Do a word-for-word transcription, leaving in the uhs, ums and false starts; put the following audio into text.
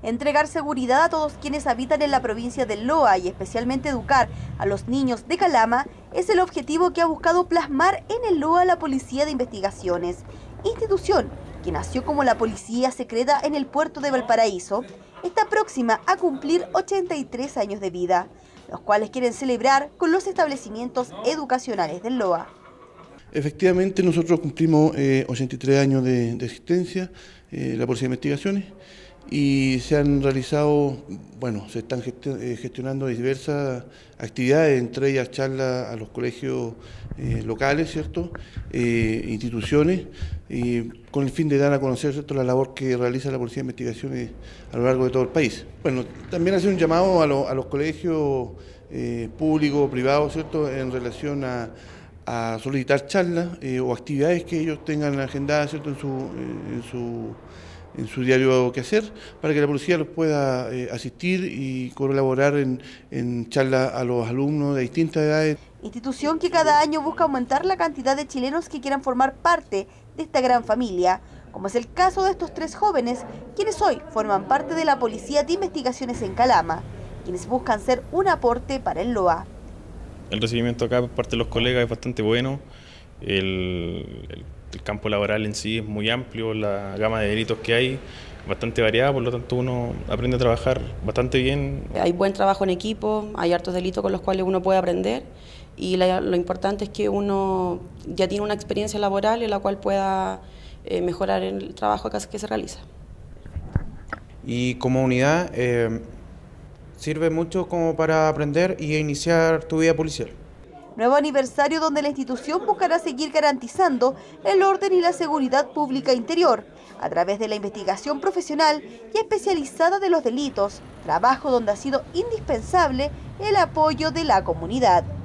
Entregar seguridad a todos quienes habitan en la provincia del Loa y especialmente educar a los niños de Calama es el objetivo que ha buscado plasmar en el Loa la Policía de Investigaciones, institución que nació como la policía secreta en el puerto de Valparaíso. Está próxima a cumplir ochenta y tres años de vida, los cuales quieren celebrar con los establecimientos educacionales del Loa. Efectivamente, nosotros cumplimos eh, ochenta y tres años de, de existencia, eh, la Policía de Investigaciones, y se han realizado, bueno, se están gestionando diversas actividades, entre ellas charlas a los colegios eh, locales, ¿cierto?, eh, instituciones, y con el fin de dar a conocer, ¿cierto?, la labor que realiza la Policía de Investigaciones a lo largo de todo el país. Bueno, también hacer un llamado a, lo, a los colegios eh, públicos, privados, ¿cierto?, en relación a a solicitar charlas eh, o actividades que ellos tengan agendadas, ¿cierto?, en su, eh, en su en su diario quehacer, para que la policía los pueda eh, asistir y colaborar en, en charlas a los alumnos de distintas edades. Institución que cada año busca aumentar la cantidad de chilenos que quieran formar parte de esta gran familia, como es el caso de estos tres jóvenes, quienes hoy forman parte de la Policía de Investigaciones en Calama, quienes buscan ser un aporte para el Loa. El recibimiento acá por parte de los colegas es bastante bueno, el, el, el campo laboral en sí es muy amplio, la gama de delitos que hay bastante variada, por lo tanto uno aprende a trabajar bastante bien. Hay buen trabajo en equipo, hay hartos delitos con los cuales uno puede aprender y la, lo importante es que uno ya tiene una experiencia laboral en la cual pueda eh, mejorar el trabajo que se realiza. Y como unidad eh, sirve mucho como para aprender y iniciar tu vida policial. Nuevo aniversario donde la institución buscará seguir garantizando el orden y la seguridad pública interior a través de la investigación profesional y especializada de los delitos, trabajo donde ha sido indispensable el apoyo de la comunidad.